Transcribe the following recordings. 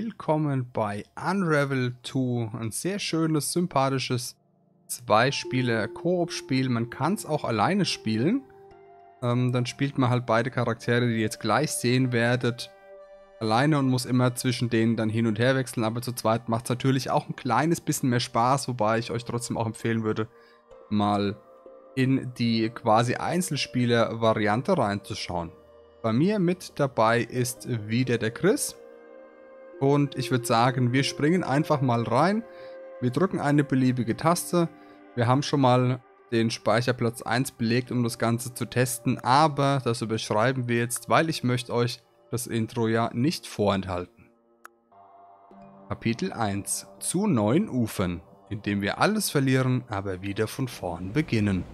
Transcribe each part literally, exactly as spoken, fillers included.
willkommen bei Unravel zwei. Ein sehr schönes, sympathisches Zwei-Spieler-Koop-Spiel. Man kann es auch alleine spielen. Ähm, dann spielt man halt beide Charaktere, die ihr jetzt gleich sehen werdet, alleine und muss immer zwischen denen dann hin und her wechseln. Aber zu zweit macht es natürlich auch ein kleines bisschen mehr Spaß, wobei ich euch trotzdem auch empfehlen würde, mal in die quasi Einzelspieler-Variante reinzuschauen. Bei mir mit dabei ist wieder der Chris. Und ich würde sagen, wir springen einfach mal rein. Wir drücken eine beliebige Taste. Wir haben schon mal den Speicherplatz eins belegt, um das Ganze zu testen. Aber das überschreiben wir jetzt, weil ich möchte euch das Intro ja nicht vorenthalten. Kapitel eins. Zu neuen Ufern, in dem wir alles verlieren, aber wieder von vorn beginnen.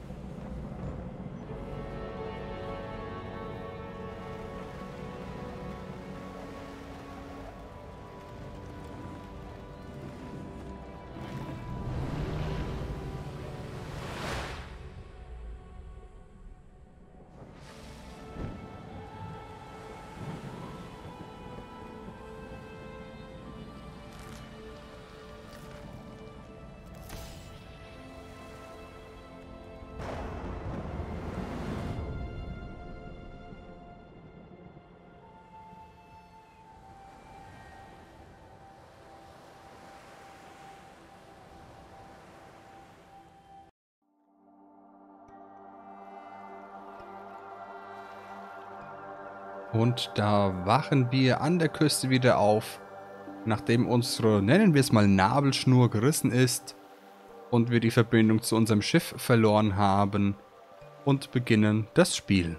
Und da wachen wir an der Küste wieder auf, nachdem unsere, nennen wir es mal, Nabelschnur gerissen ist und wir die Verbindung zu unserem Schiff verloren haben und beginnen das Spiel.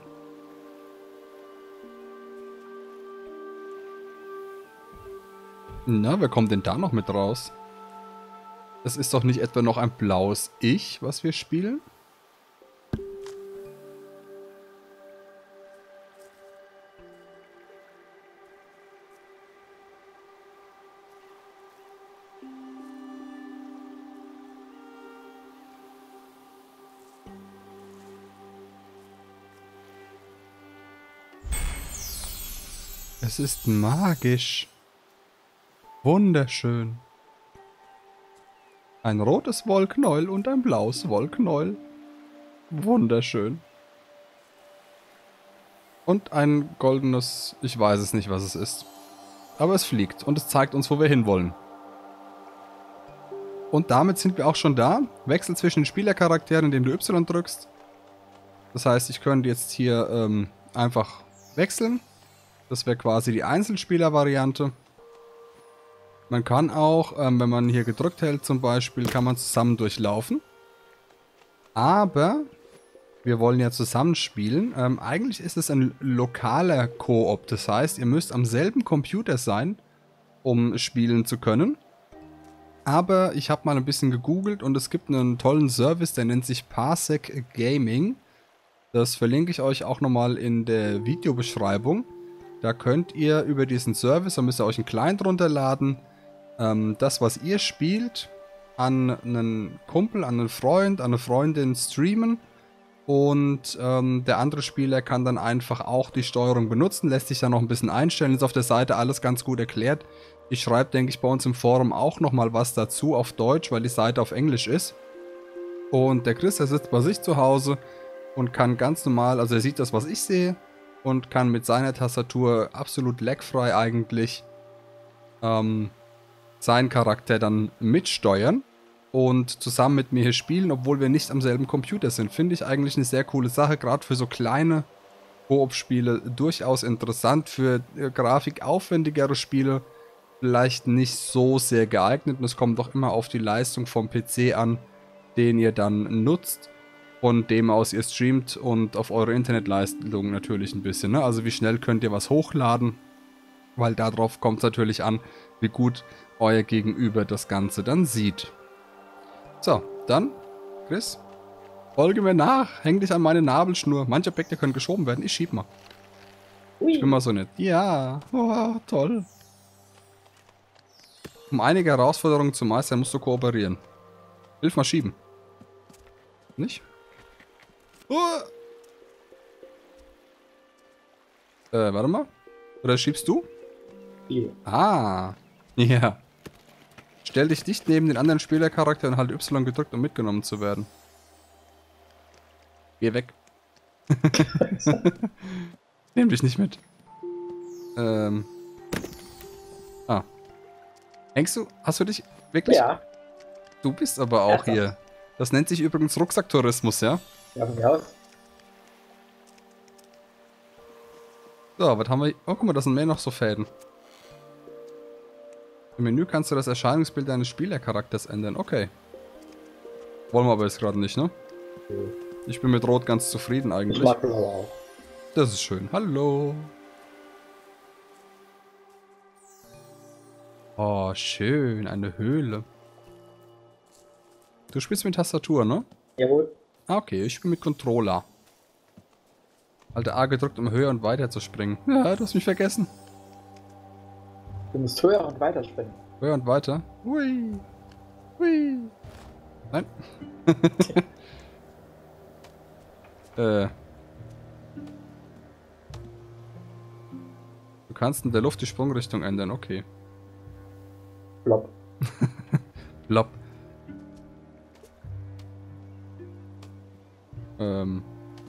Na, wer kommt denn da noch mit raus? Das ist doch nicht etwa noch ein blaues Ich, was wir spielen? Es ist magisch. Wunderschön. Ein rotes Wollknäuel und ein blaues Wollknäuel. Wunderschön. Und ein goldenes, ich weiß es nicht, was es ist. Aber es fliegt und es zeigt uns, wo wir hinwollen. Und damit sind wir auch schon da. Wechsel zwischen den Spielercharakteren, indem du Y drückst. Das heißt, ich könnte jetzt hier ähm, einfach wechseln. Das wäre quasi die Einzelspieler-Variante. Man kann auch, ähm, wenn man hier gedrückt hält zum Beispiel, kann man zusammen durchlaufen. Aber wir wollen ja zusammen spielen. Ähm, eigentlich ist es ein lokaler Koop. Das heißt, ihr müsst am selben Computer sein, um spielen zu können. Aber ich habe mal ein bisschen gegoogelt und es gibt einen tollen Service, der nennt sich Parsec Gaming. Das verlinke ich euch auch nochmal in der Videobeschreibung. Da könnt ihr über diesen Service, da müsst ihr euch einen Client runterladen, ähm, das, was ihr spielt, an einen Kumpel, an einen Freund, an eine Freundin streamen. Und ähm, der andere Spieler kann dann einfach auch die Steuerung benutzen, lässt sich dann noch ein bisschen einstellen. Ist auf der Seite alles ganz gut erklärt. Ich schreibe, denke ich, bei uns im Forum auch nochmal was dazu auf Deutsch, weil die Seite auf Englisch ist. Und der Chris, der sitzt bei sich zu Hause und kann ganz normal, also er sieht das, was ich sehe, und kann mit seiner Tastatur absolut lagfrei eigentlich ähm, seinen Charakter dann mitsteuern und zusammen mit mir hier spielen, obwohl wir nicht am selben Computer sind. Finde ich eigentlich eine sehr coole Sache, gerade für so kleine Koop-Spiele durchaus interessant. Für äh, grafikaufwendigere Spiele vielleicht nicht so sehr geeignet. Und es kommt doch immer auf die Leistung vom P C an, den ihr dann nutzt, von dem aus ihr streamt und auf eure Internetleistung natürlich ein bisschen. Ne? Also wie schnell könnt ihr was hochladen, weil darauf kommt es natürlich an, wie gut euer Gegenüber das Ganze dann sieht. So, dann, Chris, folge mir nach, häng dich an meine Nabelschnur. Manche Objekte können geschoben werden, ich schieb mal. Ui. Ich bin mal so nett. Ja, oh, toll. Um einige Herausforderungen zu meistern, musst du kooperieren. Hilf mal schieben. Nicht? Oh. Äh, warte mal. Oder schiebst du? Ja. Ah. Ja. Stell dich dicht neben den anderen Spielercharakter und halt Y gedrückt, um mitgenommen zu werden. Geh weg. Nehm dich nicht mit. Ähm. Ah. Hängst du? Hast du dich wirklich? Ja. Du bist aber auch Ernsthaft? hier. Das nennt sich übrigens Rucksacktourismus, ja? Ja, von mir aus. So, was haben wir? Oh, guck mal, da sind mehr noch so Fäden. Im Menü kannst du das Erscheinungsbild deines Spielercharakters ändern. Okay. Wollen wir aber jetzt gerade nicht, ne? Ich bin mit Rot ganz zufrieden eigentlich. Ich mag das aber auch. Das ist schön. Hallo. Oh, schön. Eine Höhle. Du spielst mit Tastatur, ne? Jawohl. Ah, okay. Ich spiele mit Controller. Alter A gedrückt, um höher und weiter zu springen. Ja, du hast mich vergessen. Du musst höher und weiter springen. Höher und weiter. Hui. Hui. Nein. äh. Du kannst in der Luft die Sprungrichtung ändern. Okay. Blob. Blob. Ähm.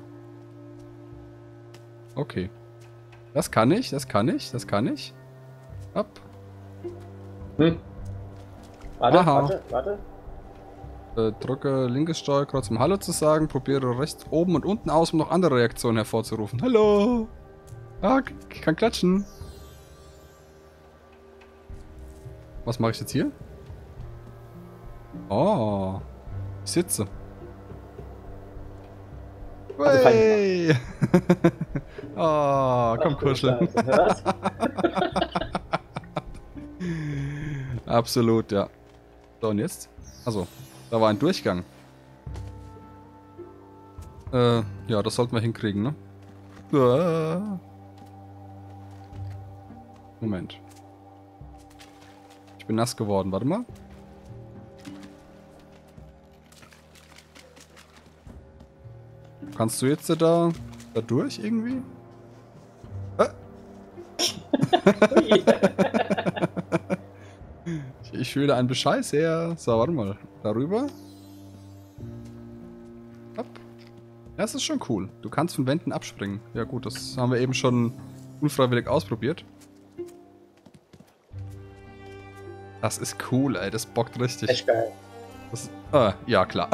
Okay. Das kann ich, das kann ich, das kann ich. Hopp. Hm. Warte, Aha. warte, warte. Äh, drücke linkes Steuerkreuz, um Hallo zu sagen. Probiere rechts oben und unten aus, um noch andere Reaktionen hervorzurufen. Hallo. Ah, ich kann klatschen. Was mache ich jetzt hier? Oh. Ich sitze. Also Hey. Oh, komm kuscheln. Was? Absolut, ja. So, und jetzt? Achso, da war ein Durchgang. Äh, ja, das sollten wir hinkriegen, ne? Ah. Moment. Ich bin nass geworden, warte mal. Kannst du jetzt da, da durch irgendwie? Ah. ich, ich fühle einen Bescheiß her. So, warte mal. Darüber. Hopp. Das ist schon cool. Du kannst von Wänden abspringen. Ja gut, das haben wir eben schon unfreiwillig ausprobiert. Das ist cool, ey. Das bockt richtig. Echt geil. Das, ah, ja, klar.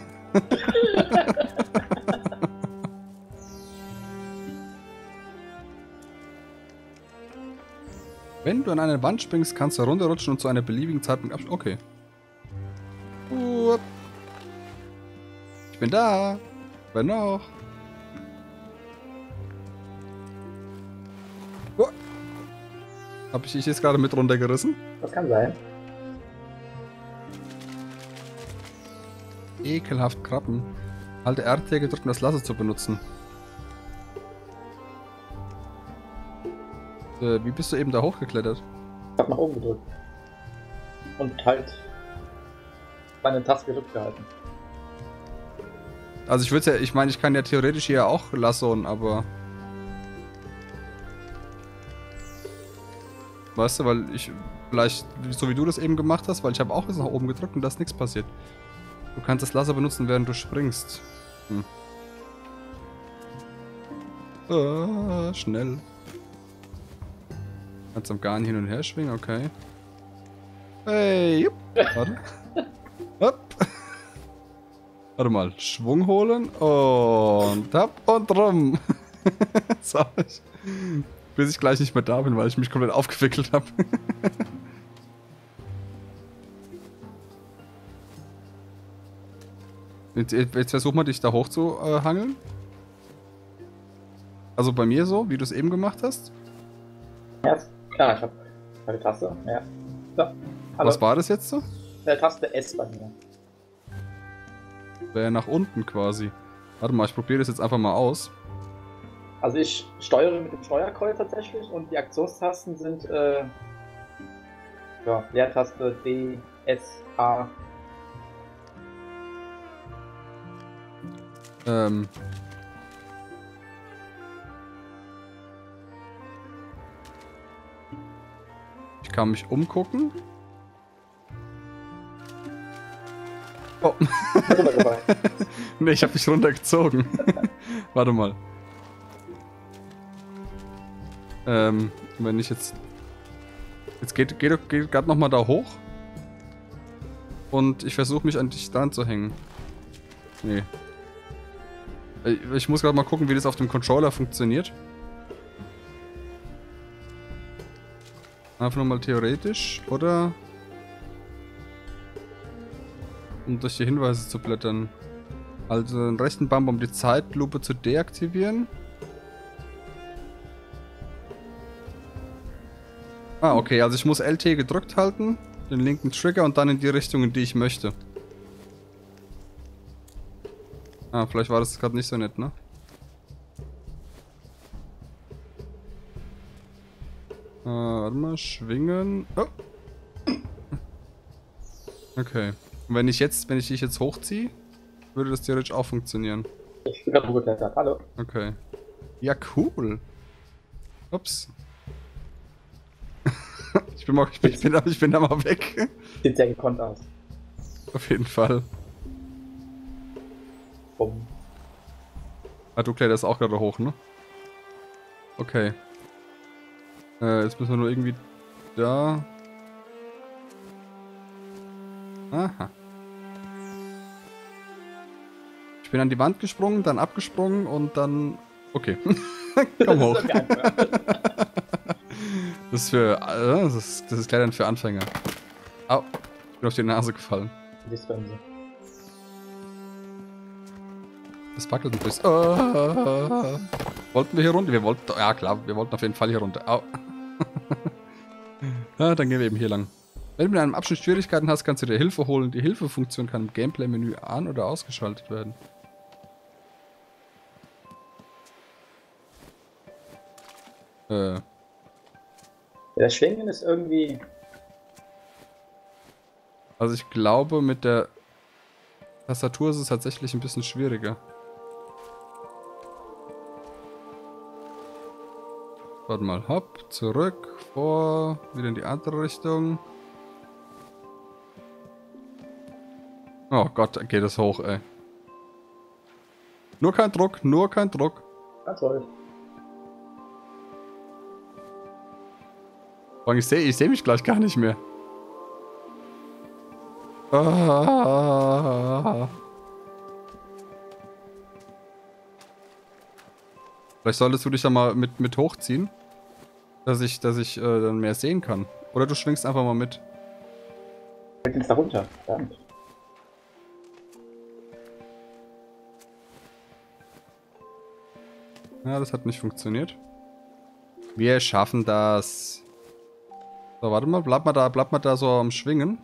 Wenn du an eine Wand springst, kannst du runterrutschen und zu einer beliebigen Zeitpunkt abspringen. Okay. Uop. Ich bin da. Wer noch? Uop. Hab ich dich jetzt gerade mit runtergerissen? Das kann sein. Ekelhaft Krabben. Halte R T gedrückt, um das Lasso zu benutzen. Äh, wie bist du eben da hochgeklettert? Ich hab nach oben gedrückt. Und halt meine Taste gedrückt gehalten. Also ich würde ja, ich meine, ich kann ja theoretisch hier auch lassoen, aber... Weißt du, weil ich vielleicht, so wie du das eben gemacht hast, weil ich habe auch jetzt nach oben gedrückt und da ist nichts passiert. Du kannst das Lasso benutzen, während du springst. Hm. Ah, schnell. Kannst am Garn hin und her schwingen, okay. Hey, jupp. Warte. Hopp. Warte mal, Schwung holen und hopp und rum. So, ich, bis ich gleich nicht mehr da bin, weil ich mich komplett aufgewickelt habe. Jetzt, jetzt versuch mal, dich da hoch zu äh, hangeln. Also bei mir so, wie du es eben gemacht hast. Ja, klar, ich hab meine Taste. Ja. So. Hallo. Was war das jetzt so? Der Taste S bei mir. Wäre nach unten quasi. Warte mal, ich probiere das jetzt einfach mal aus. Also ich steuere mit dem Steuerkreuz tatsächlich und die Aktionstasten sind äh, ja, Leertaste D, S, A. Ähm. Ich kann mich umgucken. Oh. Ne, ich habe mich runtergezogen. Warte mal. Ähm, wenn ich jetzt... Jetzt geht, geht, geht gerade nochmal da hoch. Und ich versuche mich an dich dran zu hängen. Nee. Ich muss gerade mal gucken, wie das auf dem Controller funktioniert. Einfach nochmal theoretisch, oder? Um durch die Hinweise zu blättern. Also den rechten Bumper, um die Zeitlupe zu deaktivieren. Ah, okay, also ich muss L T gedrückt halten, den linken Trigger und dann in die Richtung, in die ich möchte. Ah, vielleicht war das gerade nicht so nett, ne? Äh, warte mal, schwingen. Oh. Okay. Und wenn ich jetzt, wenn ich dich jetzt hochziehe, würde das theoretisch auch funktionieren. Ich bin gerade hochgeklettert, hallo. Okay. Ja, cool. Ups. ich, bin mal, ich, bin, ich, bin, ich bin da mal weg. Sieht sehr gekonnt aus. Auf jeden Fall. Bumm. Ah, du kletterst auch gerade hoch, ne? Okay. Äh, jetzt müssen wir nur irgendwie da. Aha. Ich bin an die Wand gesprungen, dann abgesprungen und dann... Okay. Komm hoch. Das ist für... Äh, das ist, das ist Klettern für Anfänger. Au. Ich bin auf die Nase gefallen. Das wackelt ein bisschen. Oh. Wollten wir hier runter? Wir wollten... Ja klar, wir wollten auf jeden Fall hier runter. Au. Ja, dann gehen wir eben hier lang. Wenn du mit einem Abschnitt Schwierigkeiten hast, kannst du dir Hilfe holen. Die Hilfefunktion kann im Gameplay-Menü an- oder ausgeschaltet werden. Äh. Ja, das Schwingen ist irgendwie... Also ich glaube, mit der Tastatur ist es tatsächlich ein bisschen schwieriger. Warte mal, hopp, zurück, vor, wieder in die andere Richtung. Oh Gott, geht es hoch, ey. Nur kein Druck, nur kein Druck. Ganz toll. Ich sehe ich seh mich gleich gar nicht mehr. Ah. Vielleicht solltest du dich da mal mit, mit hochziehen, dass ich, dass ich äh, dann mehr sehen kann. Oder du schwingst einfach mal mit. Ich bin jetzt da runter. Verdammt. Ja, das hat nicht funktioniert. Wir schaffen das. So, warte mal, bleib mal da, bleib mal da so am Schwingen.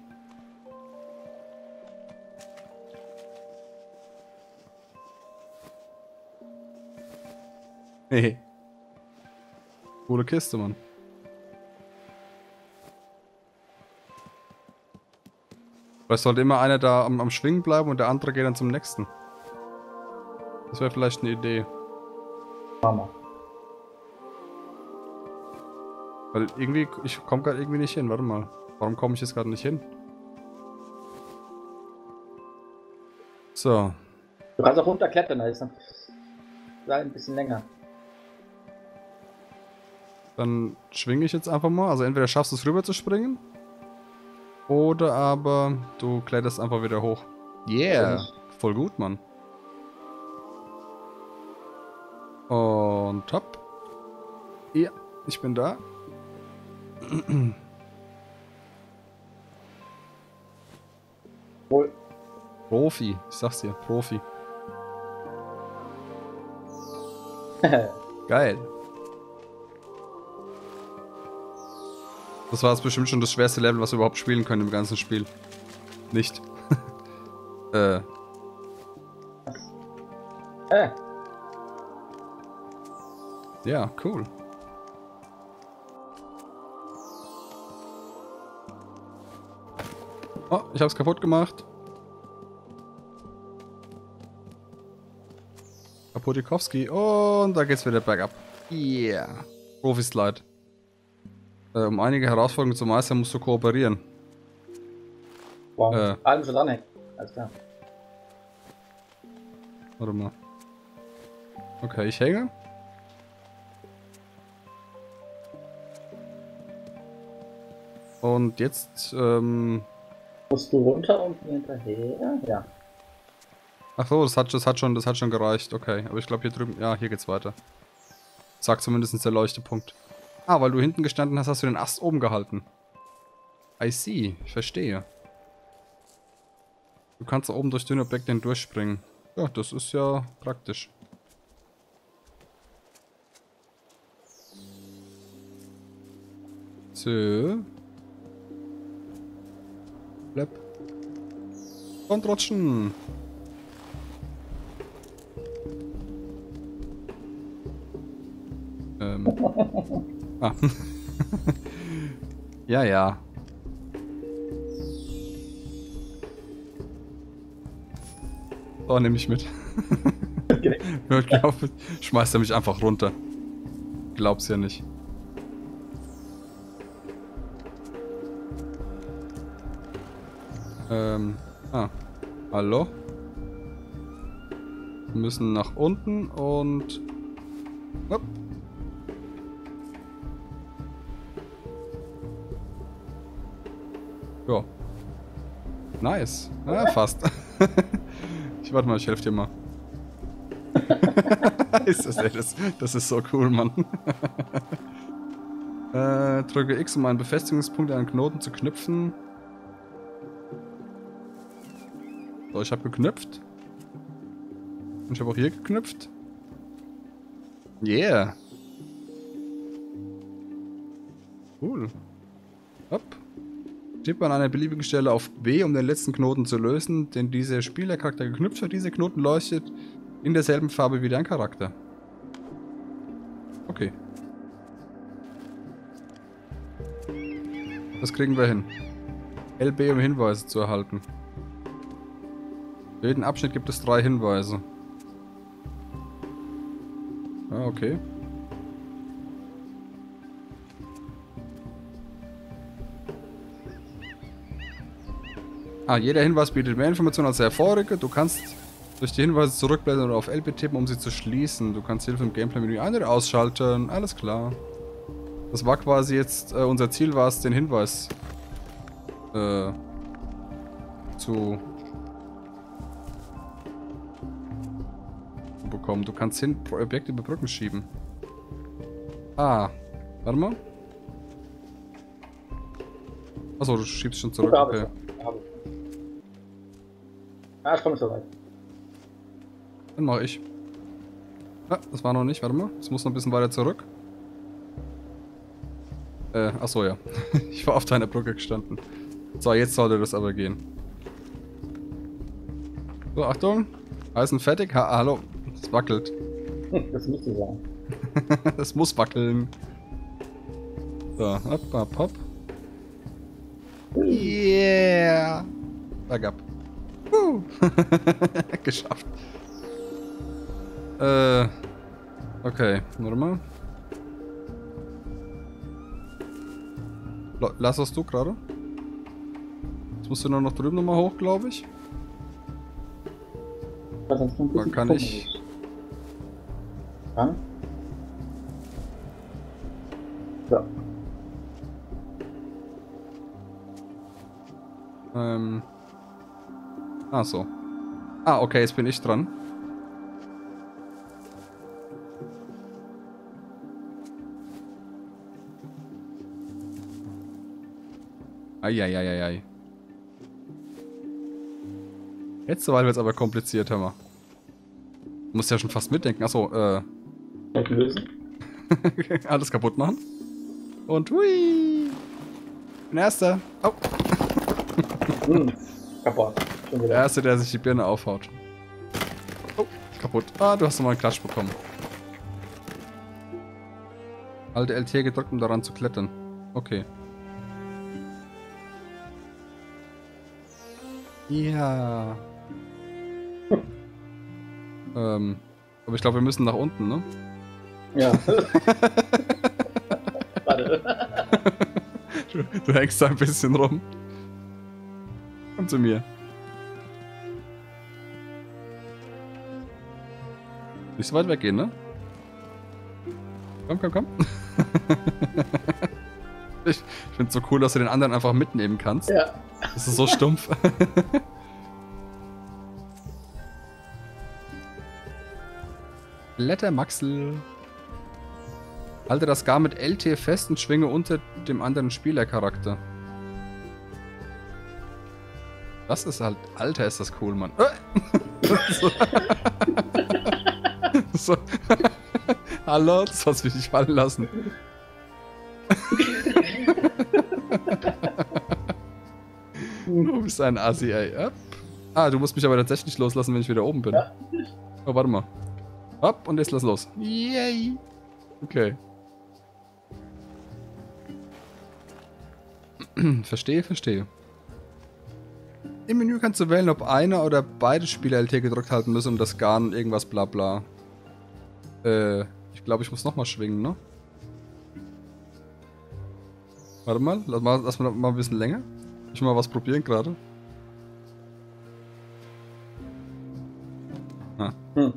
Hehe. Coole Kiste, Mann. Vielleicht sollte immer einer da am, am Schwingen bleiben und der andere geht dann zum nächsten. Das wäre vielleicht eine Idee. Mama. Weil irgendwie, ich komme gerade irgendwie nicht hin. Warte mal. Warum komme ich jetzt gerade nicht hin? So. Du kannst auch runterklettern, da ist noch ein bisschen länger. Dann schwinge ich jetzt einfach mal. Also entweder schaffst du es rüber zu springen. Oder aber du kletterst einfach wieder hoch. Yeah. Voll gut, Mann. Und top. Ja, ich bin da. Wohl. Profi. Ich sag's dir, Profi. Geil. Das war jetzt bestimmt schon das schwerste Level, was wir überhaupt spielen können im ganzen Spiel. Nicht. äh. Äh. Ja, cool. Oh, ich hab's kaputt gemacht. Kaputikowski. Und da geht's wieder bergab. Yeah. Profi-Slide. Äh, um einige Herausforderungen zu meistern, musst du kooperieren. Wow. Äh. Allem schon dranhängen. Alles klar. Warte mal. Okay, ich hänge. Und jetzt, ähm... Musst du runter und hinterher? Ja. Ach so, das hat, das hat schon, das hat schon gereicht. Okay, aber ich glaube hier drüben... Ja, hier geht's weiter. Sagt zumindest der Leuchtepunkt. Ah, weil du hinten gestanden hast, hast du den Ast oben gehalten. I see, ich verstehe. Du kannst da oben durch dünne Objekte hindurchspringen. Ja, das ist ja praktisch. So. Bleib. Und rutschen. Ähm. Ah. Ja, ja. Oh, nehme ich mit. Okay. Ich glaube, schmeißt er mich einfach runter. Glaub's ja nicht. Ähm, ah. Hallo? Wir müssen nach unten und... Hopp. Ja. Nice. Ah, fast. Ich warte mal, ich helfe dir mal. ist das, ey, das, das ist so cool, Mann. äh, drücke X, um einen Befestigungspunkt an einen Knoten zu knüpfen. So, ich habe geknüpft. Und ich habe auch hier geknüpft. Yeah. Cool. Hopp. Tippt man an einer beliebigen Stelle auf B, um den letzten Knoten zu lösen, den dieser Spielercharakter geknüpft hat. Dieser Knoten leuchtet in derselben Farbe wie dein Charakter. Okay. Das kriegen wir hin. L B, um Hinweise zu erhalten. Für jeden Abschnitt gibt es drei Hinweise. Ah, okay. Ah, jeder Hinweis bietet mehr Informationen als der vorige. Du kannst durch die Hinweise zurückblättern oder auf L B tippen, um sie zu schließen. Du kannst Hilfe im Gameplay-Menü ein- oder ausschalten. Alles klar. Das war quasi jetzt, äh, unser Ziel war es, den Hinweis äh, zu bekommen. Du kannst hin Objekte über Brücken schieben. Ah, warte mal. Achso, du schiebst schon zurück. Okay. Ja, ich komme so weit. Dann mache ich. Ah, das war noch nicht, warte mal. Es muss noch ein bisschen weiter zurück. Äh, achso, ja. Ich war auf deiner Brücke gestanden. So, jetzt sollte das aber gehen. So, Achtung. Eisen fertig. Ha hallo. Es wackelt. Das müsste sein. Das muss wackeln. So, hopp, hopp, hopp. Yeah. Bergab. Uh. Geschafft. Äh. Okay, warte mal. Lass das du gerade? Jetzt musst du nur noch drüben nochmal hoch, glaube ich. Da kann ich. Ja? Ja. Ähm. Ah, so. Ah, okay, jetzt bin ich dran. Eieieiei. Jetzt soweit wird es aber kompliziert, hör mal. Du musst ja schon fast mitdenken. Achso, äh. Lösen. Alles kaputt machen. Und hui! Bin Erster. Oh. Hm, kaputt. Schon wieder. Der Erste, der sich die Birne aufhaut. Oh, kaputt. Ah, du hast nochmal einen Klatsch bekommen. Halte L T gedrückt, um daran zu klettern. Okay. Ja. ähm, aber ich glaube, wir müssen nach unten, ne? Ja. Warte. Du, du hängst da ein bisschen rum. Komm zu mir. Nicht so weit weggehen, ne? Komm, komm, komm. Ich, ich finde es so cool, dass du den anderen einfach mitnehmen kannst. Ja. Das ist so stumpf. Blättermaxel. Halte das Gar mit L T fest und schwinge unter dem anderen Spielercharakter. Das ist halt... Alter, ist das cool, Mann. so. so. Hallo, das hast du mich nicht fallen lassen. Du bist ein Assi, ey. Ah, du musst mich aber tatsächlich loslassen, wenn ich wieder oben bin. Ja. Oh, warte mal. Hopp, und jetzt lass los. Yay. Okay. Verstehe, verstehe. Im Menü kannst du wählen, ob einer oder beide Spieler L T gedrückt halten müssen, um das Garn irgendwas bla bla. Äh, ich glaube, ich muss nochmal schwingen, ne? Warte mal, lass mal, lass mal, mal ein bisschen länger. Ich will mal was probieren gerade. Ah. Hm.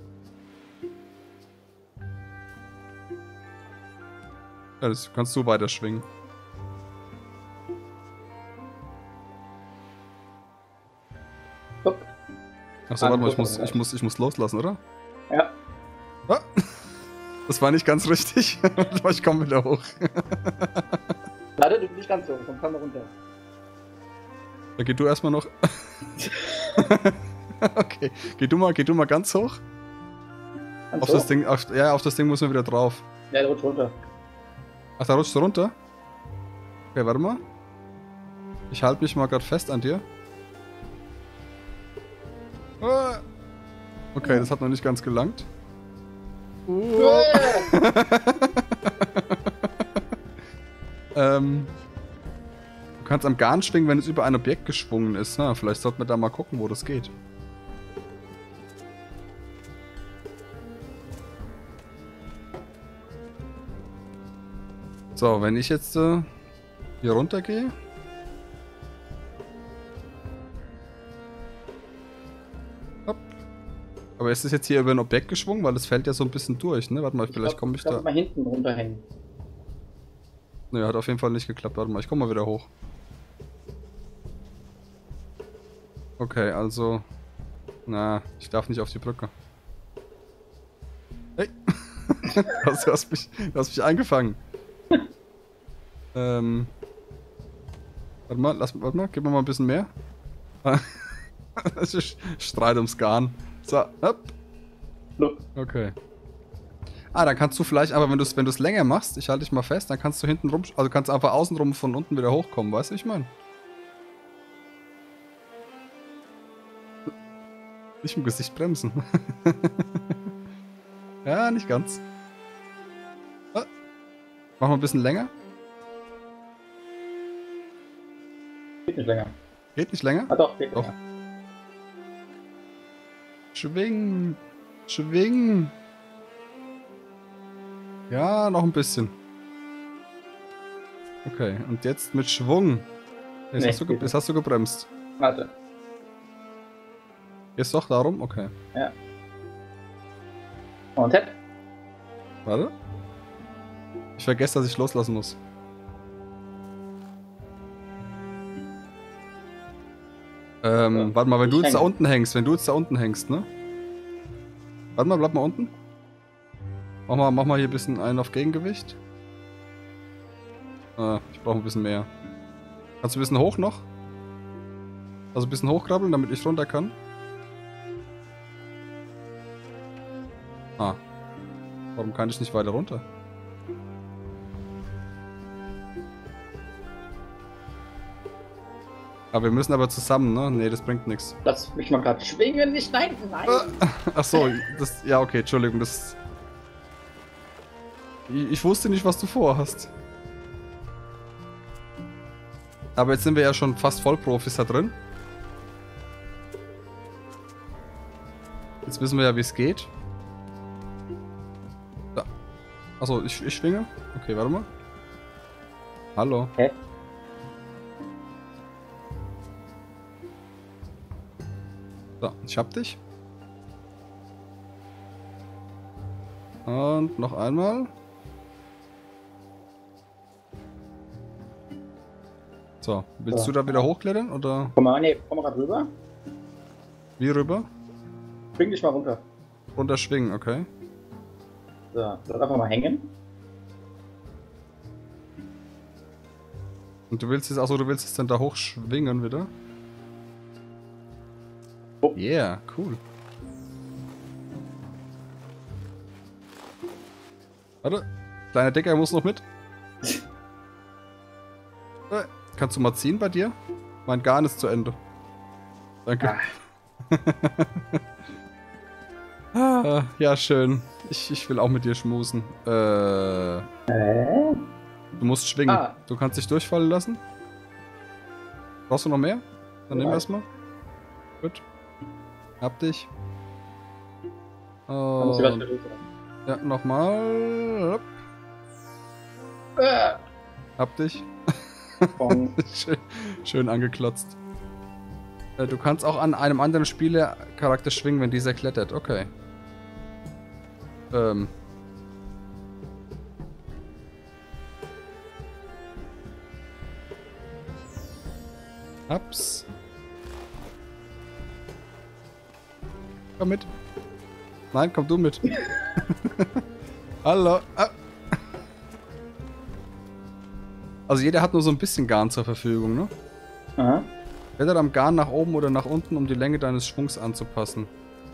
Ja, das kannst du weiter schwingen. Hopp. Achso, warte mal, ich muss, ich, muss, ich muss loslassen, oder? Ja. Ah. Das war nicht ganz richtig. Ich komme wieder hoch. Warte, du nicht ganz so, komm, komm mal runter. Da geh du erstmal noch. Okay, geh du mal, geh du mal ganz hoch. Ganz Auf hoch? das Ding, auf, ja, auf das Ding muss man wieder drauf. Ja, der rutscht runter. Ach, da rutscht du runter? Okay, warte mal. Ich halte mich mal gerade fest an dir. Ah. Okay, das hat noch nicht ganz gelangt. ähm, du kannst am Garn schwingen, wenn es über ein Objekt geschwungen ist. Na, vielleicht sollten wir da mal gucken, wo das geht. So, wenn ich jetzt äh, hier runter gehe. Hopp. Aber ist es jetzt hier über ein Objekt geschwungen? Weil das fällt ja so ein bisschen durch, ne? Warte mal, vielleicht komme ich, ich glaub, da... mal hinten runterhängen. Ne, hat auf jeden Fall nicht geklappt. Warte mal, ich komme mal wieder hoch. Okay, also... Na, ich darf nicht auf die Brücke. Hey! du, hast, du, hast mich, du hast mich eingefangen. ähm... Warte mal, lass, warte mal, gib mir mal ein bisschen mehr. Streit ums Garn. So, hopp. Okay. Ah, dann kannst du vielleicht, aber wenn du es wenn du's länger machst, ich halte dich mal fest, dann kannst du hinten rum, also kannst du einfach außenrum von unten wieder hochkommen, weißt du, ich meine? Nicht im Gesicht bremsen. Ja, nicht ganz. Ah. Machen wir ein bisschen länger. Geht nicht länger. Geht nicht länger? Ah doch, geht Doch. länger. Schwingen. Schwingen. Ja, noch ein bisschen. Okay, und jetzt mit Schwung. Jetzt, Nee, hast, du ge- geht jetzt hast du gebremst. Warte. Jetzt doch darum? Okay. Ja. Und Head. Warte. Ich vergesse, dass ich loslassen muss. Ähm, Ja. warte mal, wenn Ich du jetzt da hänge. unten hängst, wenn du jetzt da unten hängst, ne? Warte mal, bleib mal unten. Mach mal, mach mal hier ein bisschen einen auf Gegengewicht. Ah, ich brauche ein bisschen mehr. Kannst du ein bisschen hoch noch? Also ein bisschen hochkrabbeln, damit ich runter kann? Ah. Warum kann ich nicht weiter runter? Aber wir müssen aber zusammen, ne? Ne, das bringt nichts. Lass mich mal gerade schwingen, nicht nein, nein. Ach so, das... Ja, okay, Entschuldigung, das... Ich, ich wusste nicht, was du vorhast. Aber jetzt sind wir ja schon fast Vollprofis da drin. Jetzt wissen wir ja, wie es geht. Da. Achso, ich, ich schwinge? Okay, warte mal. Hallo. Hä? Ich hab dich. Und noch einmal. So, willst So. du da wieder hochklettern oder Komm mal, nee, komm mal grad rüber. wie rüber? Schwing dich mal runter. Runterschwingen, okay. So, bleib einfach mal hängen. Und du willst es, achso, du willst es dann da hochschwingen wieder? Oh. Yeah, cool. Warte, kleiner Decker muss noch mit. Äh, Kannst du mal ziehen bei dir? Mein Garn ist zu Ende. Danke. Ah, ja, schön. Ich, ich will auch mit dir schmusen. Äh, Äh? du musst schwingen. Ah. Du kannst dich durchfallen lassen. Brauchst du noch mehr? Dann nehmen wir Ja. es mal. Gut. Hab dich. Da muss ich gleich Und, wieder rüber. ja, nochmal. Äh. Hab dich. Von schön, schön angeklotzt. Äh, Du kannst auch an einem anderen Spielercharakter schwingen, wenn dieser klettert. Okay. Ähm. Ups. Komm mit. Nein, komm du mit. Hallo. Ah. Also jeder hat nur so ein bisschen Garn zur Verfügung, ne? Aha. Klettert am Garn nach oben oder nach unten, um die Länge deines Schwungs anzupassen.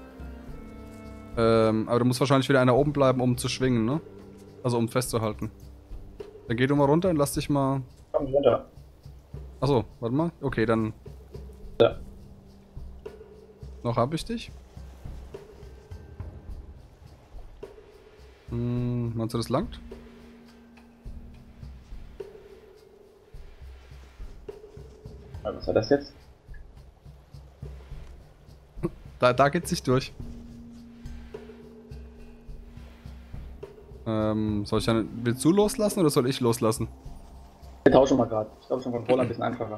Ähm, aber du musst wahrscheinlich wieder einer oben bleiben, um zu schwingen, ne? Also um festzuhalten. Dann geh du mal runter und lass dich mal... Komm runter. Achso, warte mal. Okay, dann... Ja. Noch hab ich dich. Hm, meinst du, das langt? Was war das jetzt? Da, da geht's nicht durch. Ähm, soll ich dann... Willst du loslassen oder soll ich loslassen? Wir tauschen mal gerade. Ich glaube, schon Controller ein bisschen einfacher.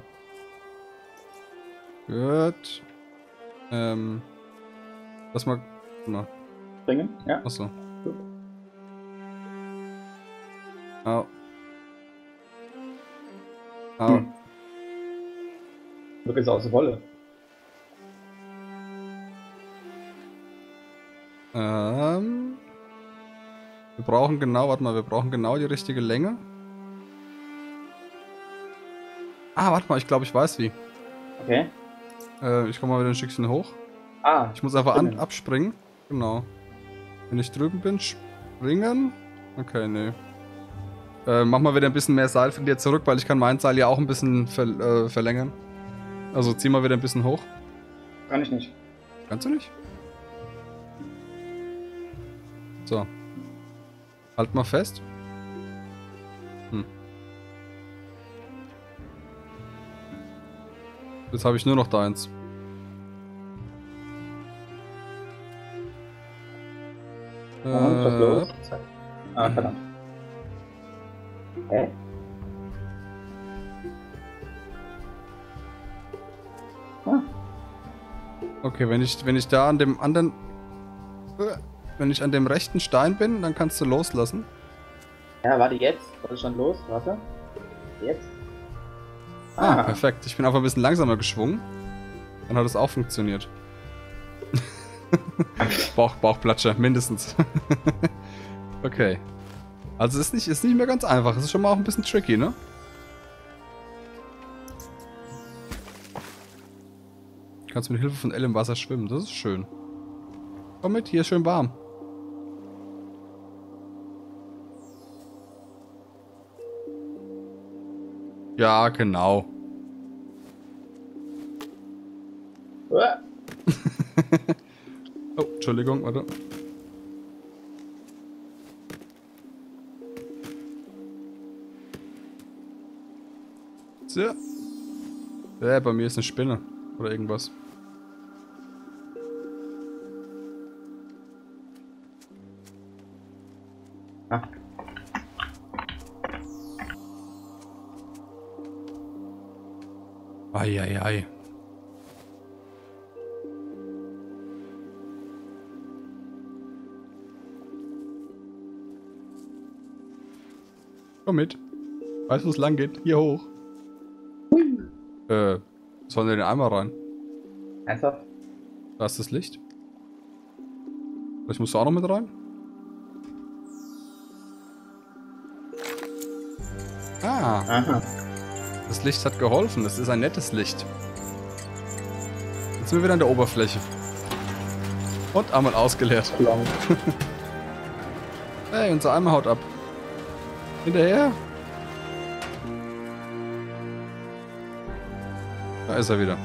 Gut. Ähm... Lass mal... Na, Bringen? Ja. achso. Gut. Au. Au. Hm. Wirklich aus der Wolle. Ähm... Wir brauchen genau... Warte mal, wir brauchen genau die richtige Länge. Ah, warte mal, ich glaube, ich weiß wie. Okay. Äh, ich komme mal wieder ein Stückchen hoch. Ah. Ich muss einfach an, Springen. abspringen. Genau. Wenn ich drüben bin, springen. Okay, nee. Äh, mach mal wieder ein bisschen mehr Seil von dir zurück, weil ich kann mein Seil ja auch ein bisschen ver äh, verlängern. Also zieh mal wieder ein bisschen hoch. Kann ich nicht. Kannst du nicht? So. Halt mal fest. Hm. Jetzt habe ich nur noch deins. Und was Äh, los? Ah, verdammt. Hä? Ah. Okay, wenn ich, wenn ich da an dem anderen... Äh, Wenn ich an dem rechten Stein bin, dann kannst du loslassen. Ja, warte jetzt. Was ist schon los? Warte. Jetzt. Ah, perfekt. Ich bin einfach ein bisschen langsamer geschwungen. Dann hat es auch funktioniert. Bauch, Bauchplatscher, mindestens. Okay. Also es ist nicht, ist nicht mehr ganz einfach. Es ist schon mal auch ein bisschen tricky, ne? Du kannst mit Hilfe von L im Wasser schwimmen. Das ist schön. Komm mit, hier ist schön warm. Ja, genau. Uah. Oh, Entschuldigung, warte. So. Ja, bei mir ist eine Spinne. Oder irgendwas. Ah. Eieiei. Komm mit. Weißt du, wo es lang geht? Hier hoch. Äh, sollen wir den Eimer rein? Ernsthaft? Da ist das Licht. Vielleicht musst du auch noch mit rein? Ah. Aha. Das Licht hat geholfen. Das ist ein nettes Licht. Jetzt sind wir wieder an der Oberfläche. Und einmal ausgeleert. Hey, unser Eimer haut ab. Hinterher. Da ist er wieder.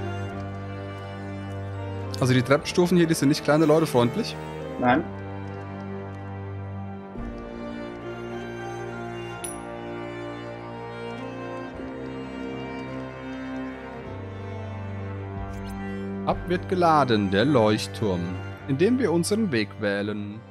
Also die Treppenstufen hier, die sind nicht kleine Leute freundlich. Nein. Ab wird geladen, der Leuchtturm, in dem wir unseren Weg wählen.